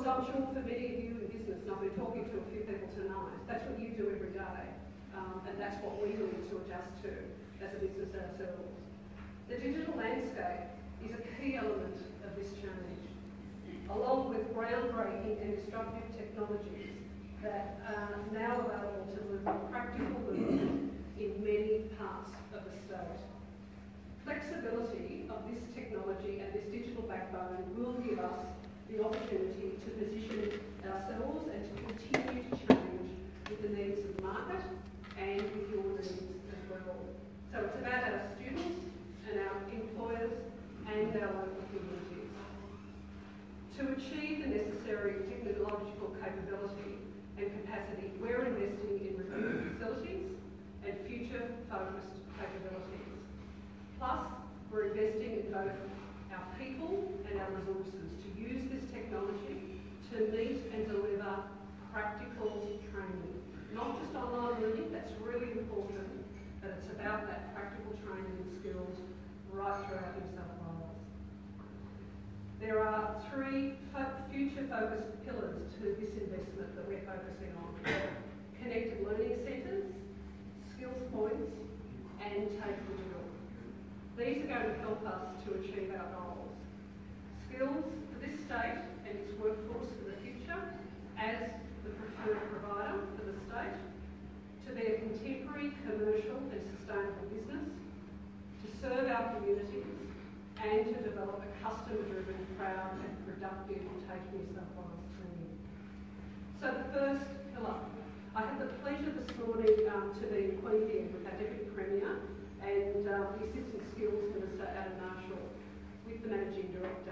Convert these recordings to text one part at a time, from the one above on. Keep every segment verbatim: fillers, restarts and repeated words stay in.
Because I'm sure for many of you in business, and I've been talking to a few people tonight, that's what you do every day, um, and that's what we need to adjust to as a business ourselves. The digital landscape is a key element of this change, along with groundbreaking and disruptive technologies that are now available to deliver practical movement in many parts of the state. Flexibility of this technology and this digital backbone will give us the opportunity to position ourselves and to continue to change with the needs of the market and with your needs as well. So it's about our students and our employers and our local communities. To achieve the necessary technological capability and capacity, we're investing in reviewed facilities and future-focused capabilities. Plus, we're investing in both our people and our resources to use this technology to meet and deliver practical training. Not just online learning, that's really important, but it's about that practical training and skills right throughout New South Wales. There are three fo- future-focused pillars to this investment that we're focusing on. Connected learning centres, skills points, and Tafe digital. These are going to help us to achieve our goals. Skills for this state and its workforce for the future as the preferred provider for the state, to be a contemporary, commercial and sustainable business, to serve our communities and to develop a customer-driven, proud and productive Tafe New South Wales team. So the first pillar, I had the pleasure this morning um, to be in Queanbeyan with our Deputy Premier and uh, the Assistant Skills Minister, Adam Marshall, with the Managing Director.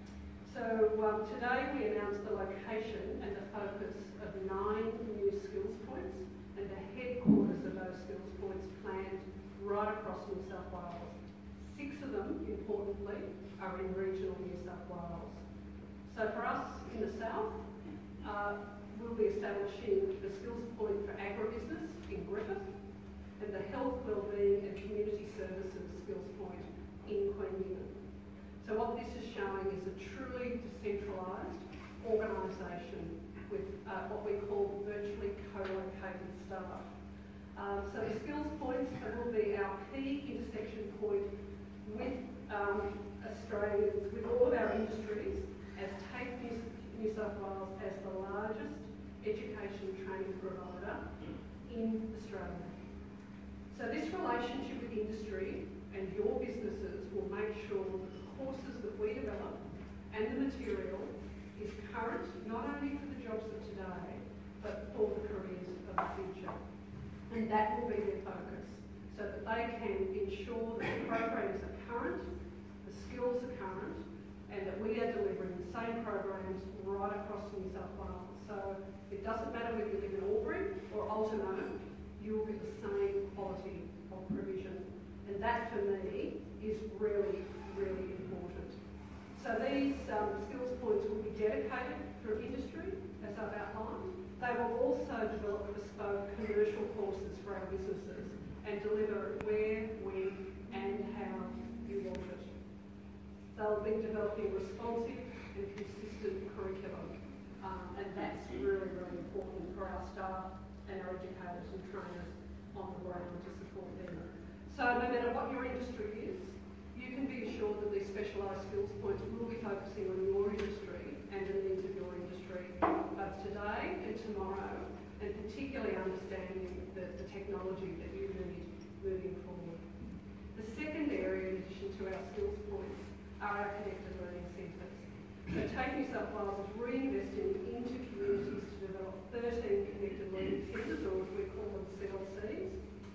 So um, today we announced the location and the focus of nine new skills points and the headquarters of those skills points planned right across New South Wales. Six of them, importantly, are in regional New South Wales. So for us in the south, uh, we'll be establishing the skills point for agribusiness in Griffith and the health, wellbeing and community services skills point in Queanbeyan. So what this is showing is a truly decentralised organisation with uh, what we call virtually co-located staff. Um, so the skills points will be our key intersection point with um, Australians, with all of our industries, as Tafe New, New South Wales as the largest education training provider in Australia. So this relationship with industry and your businesses will make sure that the courses that we develop and the material is current, not only for the jobs of today, but for the careers of the future. And that will be their focus, so that they can ensure that the programs are current, the skills are current, and that we are delivering the same programs right across New South Wales. So it doesn't matter whether you live in Albury or Altona, you will get the same quality of provision. And that for me is really, really important. So these um, skills points will be dedicated through industry, as I've outlined. They will also develop bespoke commercial courses for our businesses and deliver it where, when and how you want it. They'll be developing responsive and consistent curriculum, um, and that's really, really important for our staff and our educators and trainers on the ground to support them. So no matter what your industry is, you can be assured that these specialised skills points will be focusing on your industry and the needs of your industry, both today and tomorrow, and particularly understanding the, the technology that you need moving forward. The second area, in addition to our skills points, are our connected learning centres. So Tafe New South Wales is reinvesting into communities to develop thirteen connected learning centres, or as we call them, C L Cs.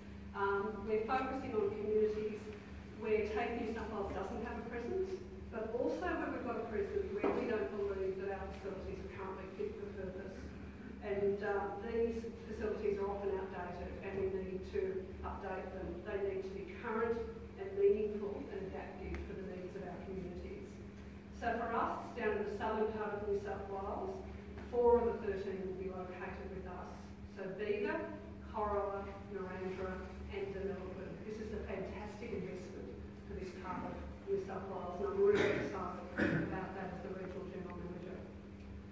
Um, we're focusing on communities where Tafe New South Wales doesn't have a presence, but also where we've got a presence where we don't believe that our facilities are currently fit for purpose. And uh, these facilities are often outdated and we need to update them. They need to be current and meaningful and adaptive for the needs of our communities. So for us, down in the southern part of New South Wales, four of the thirteen will be located with us. So Bega, Corowa, Narangba and Denelton. This is a fantastic investment for this part of New South Wales, and I'm really excited about that as the Regional General Manager. So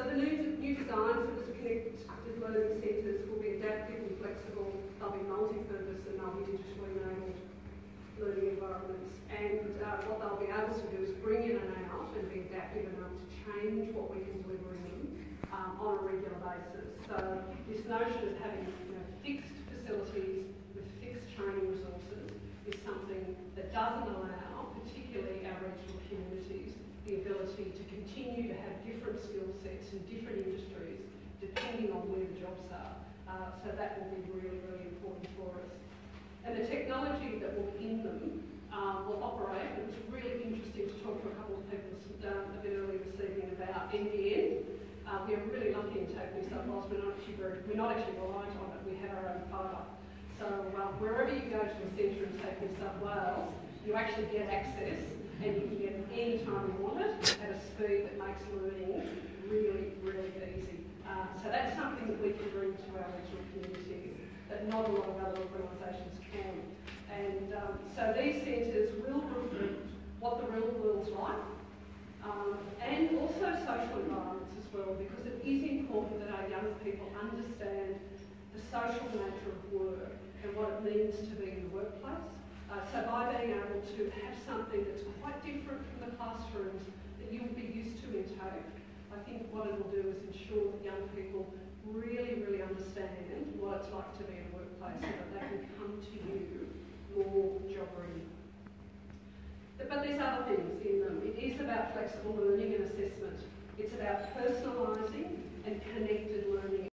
the new, new design for the connected learning centres will be adaptive and flexible, they'll be multi-purpose and they'll be digitally enabled learning environments. And uh, what they'll be able to do is bring in and out and be adaptive enough to change what we can deliver in them um, on a regular basis. So this notion of having you know, fixed facilities with fixed training resources is something that doesn't allow, particularly our regional communities, the ability to continue to have different skill sets in different industries depending on where the jobs are. Uh, so that will be really, really important for us. And the technology that will be in them um, will operate. It was really interesting to talk to a couple of people um, a bit earlier this evening about N B N. Uh, we are really lucky in Tafe, New South Wales. We're not actually very, we're not actually reliant on it. We have our own fibre. So uh, wherever you go to a centre in Tafe, New South Wales, you actually get access, and you can get it any time you want it at a speed that makes learning really, really easy. Uh, so that's something that we can bring to our regional communities that not a lot of other organisations can. And um, so these centres will reflect what the real world's like, um, and also social environments as well, because it is important that our young people understand the social nature of work and what it means to be in the workplace. Uh, so by being able to have something that's quite different from the classrooms that you'll be used to in Tafe, I think what it will do is ensure that young people really, really understand what it's like to be in a workplace so that they can come to you more job ready. But, but there's other things in them. It is about flexible learning and assessment. It's about personalising and connected learning